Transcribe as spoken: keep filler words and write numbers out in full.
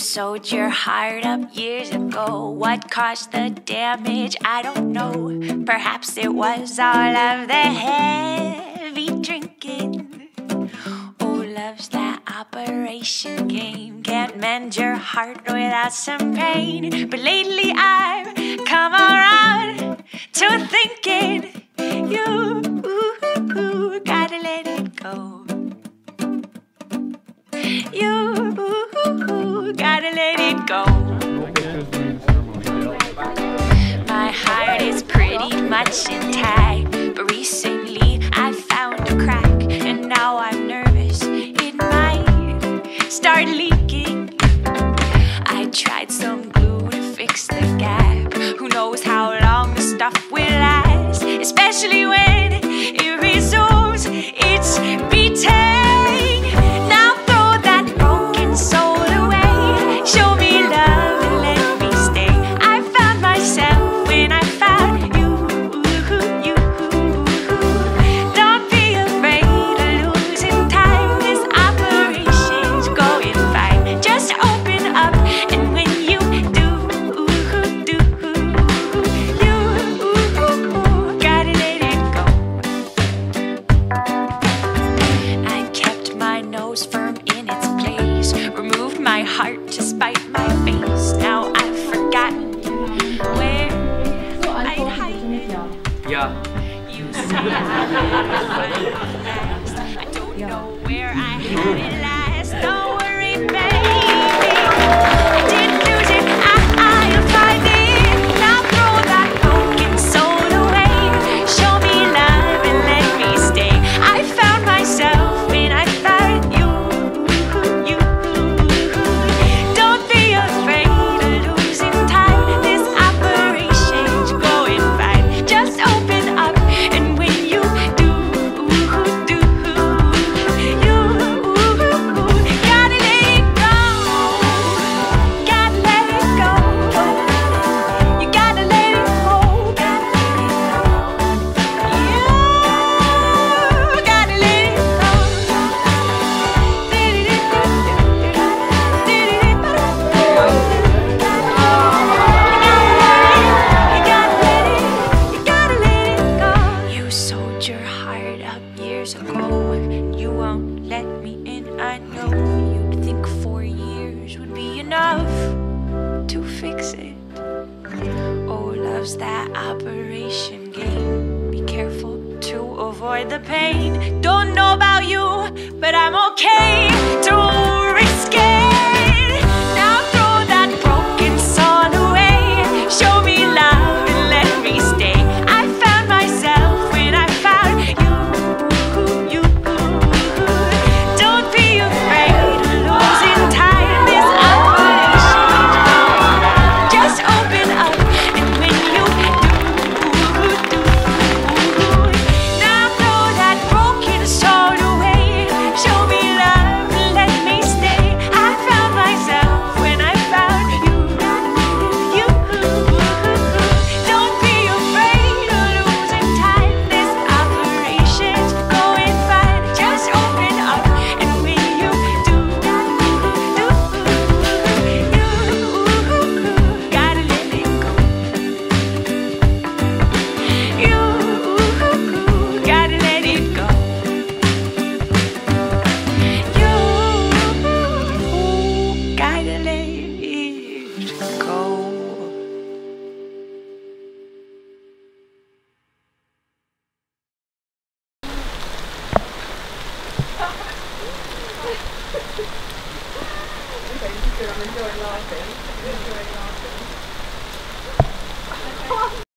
sewed your heart up years ago. What caused the damage? I don't know. Perhaps it was all of the heavy drinking. Oh, love's that operation game. Can't mend your heart without some pain. But lately I've come around to thinking you gotta let it go. You gotta let it go. My heart is pretty much intact, but recently I found a crack, and now I'm nervous it might start leaking. I tried some glue to fix the gap. Who knows how long the stuff will last, especially when it resumes its beating. Firm in its place, removed my heart to spite my face. Now I've forgotten where I'd hide it. Yeah. You see, I don't know where I had it last. Don't worry, baby, I didn't lose it. I, I'll find it. Now throw that broken soul away. Show me love and let me stay. I found myself when I found you. You won't let me in, I know. You'd think four years would be enough to fix it. Oh, love's that operation game. Be careful to avoid the pain. Don't know about you, but I'm okay to risk it. Now throw that broken soul away. Show me love and let me stay. I found myself when I found you. I'm enjoying laughing. I'm enjoying laughing.